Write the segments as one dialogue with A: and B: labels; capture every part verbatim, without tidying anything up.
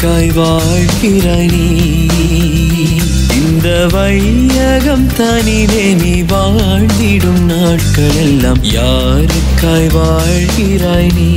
A: யாருக்காய் வாழ்கிறாய் நீ இந்த வையகம் தனிலே நீ வாழ்ந்திடும் நாட்கள் எல்லாம் யாருக்காய் வாழ்கிறாய் நீ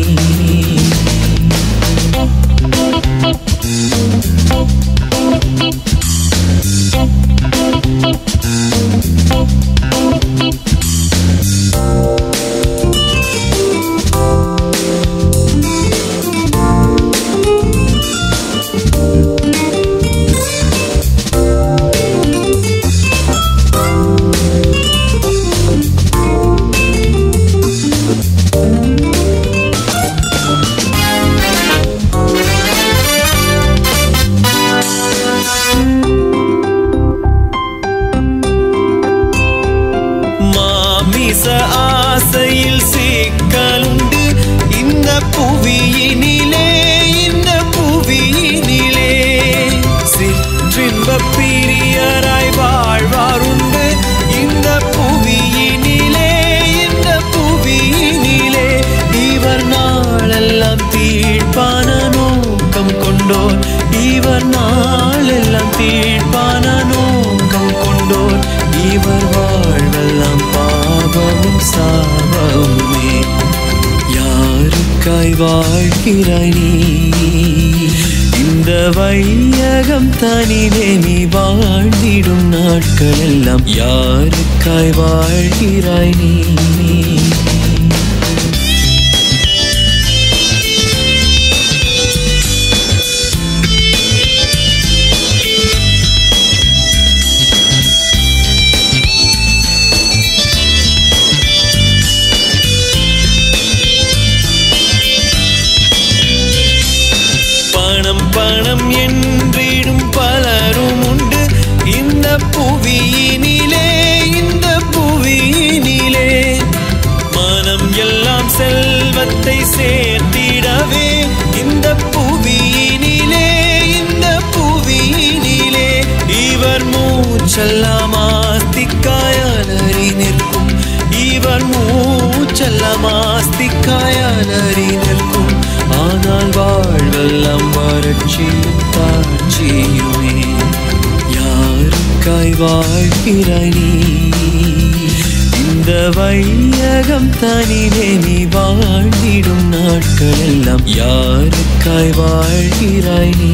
A: ஆசையில் சிக்கலுண்டு இந்த புவியினிலே இந்த புவியினிலே சிற்றின்ப பிரியராய் வாழ்வாருண்டு இந்த புவியினிலே இந்த புவியினிலே இவர் நாளெல்லாம் தீர்ப்பான நோக்கம் கொண்டோர் இவர் நாளெல்லாம் தீர்ப்பான நோக்கம் கொண்டோர் இவர் வாழ்வெல்லாம் பாவமும் சாபமுமே யாருக்காய் வாழ்கிறாய் நீ இந்த வையகம் தனிலே நீ வாழ்ந்திடும் நாட்கள் எல்லாம் யாருக்காய் வாழ்கிறாய் நீ பணம் என்றிடும் பலரும் உண்டு இந்த புவியினிலே இந்த புவியினிலே மனம் எல்லாம் செல்வத்தை சேர்த்திடவே இந்த புவியினிலே இந்த புவியினிலே இவர் மூச்செல்லாம் ஆஸ்திக்காயலறி நிற்கும் இவர் மூச்செல்லாம் ஆஸ்திக்காயலறி நிற்கும் ஆனால் வாழ்வெல்லாம் வறட்சியும் தாட்சியுமே யாருக்காய் வாழ்கிறாய் நீ இந்த வையகம் தனிலே நீ வாழ்ந்திடும் நாட்கள் எல்லாம் யாருக்காய் வாழ்கிறாய் நீ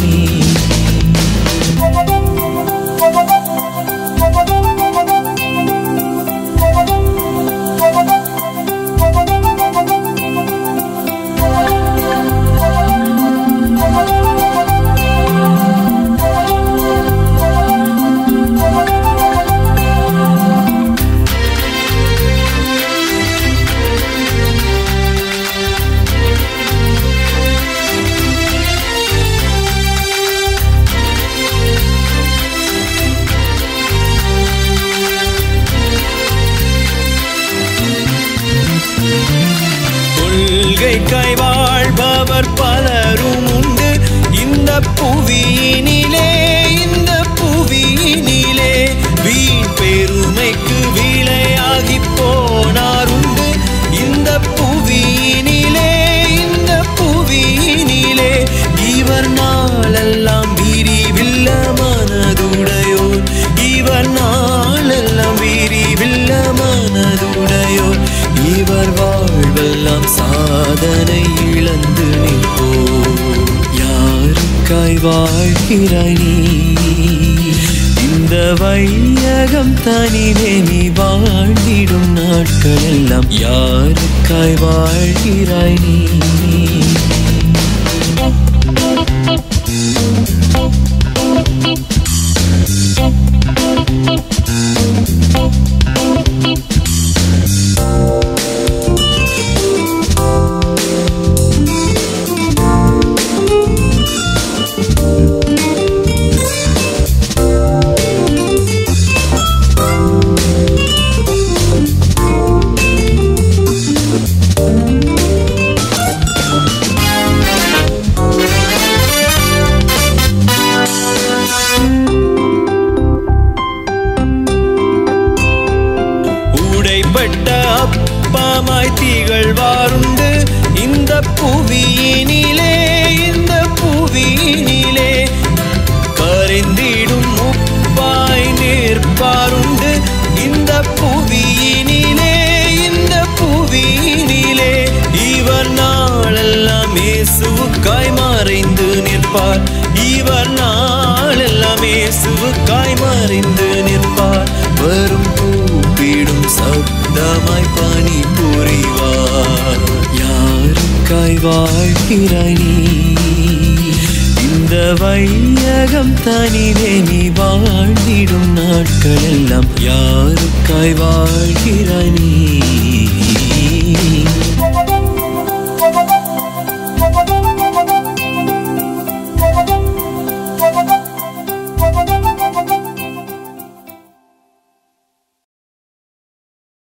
A: கொள்கைக்காய் வாழ்பவர் பலரும் உண்டு இந்த புவியினிலே இந்த புவியினிலே வீண் பெருமைக்கு விலையாகி போனார் உண்டு இந்த புவியினிலே இந்த புவியினிலே இவர் நாளெல்லாம் விரிவில்ல மனதுடையோர் இவர் நாளெல்லாம் விரிவில்ல மனதுடையோர் இவர் வாழ்வெல்லாம் சாதனை இழந்து நிற்போ யாருக்காய் வாழ்கிறாய் நீ இந்த வையகம் தனிலே நீ வாழ்ந்திடும் நாட்கள் எல்லாம் யாருக்காய் வாழ்கிறாய் நீ திகழ்வாருண்டு இந்த புவியினிலே இந்த புவி புவியினிலே கரைந்திடும் உப்பாய் நிற்பாருண்டு இந்த புவியினிலே இந்த புவியினிலே இவர் நாளெல்லாம் இயேசுவுக்காய் மறைந்து நிற்பார் இவர் நாளெல்லாம் இயேசுவுக்காய் மறைந்து நிற்பார் வரும் கூப்பிடும் சப்தமாய் பணி புரிவார் யாருக்காய் வாழ்கிறாய் நீ இந்த வையகம் தனிலே நீ வாழ்ந்திடும் நாட்கள் எல்லாம் யாருக்காய் வாழ்கிறாய் நீ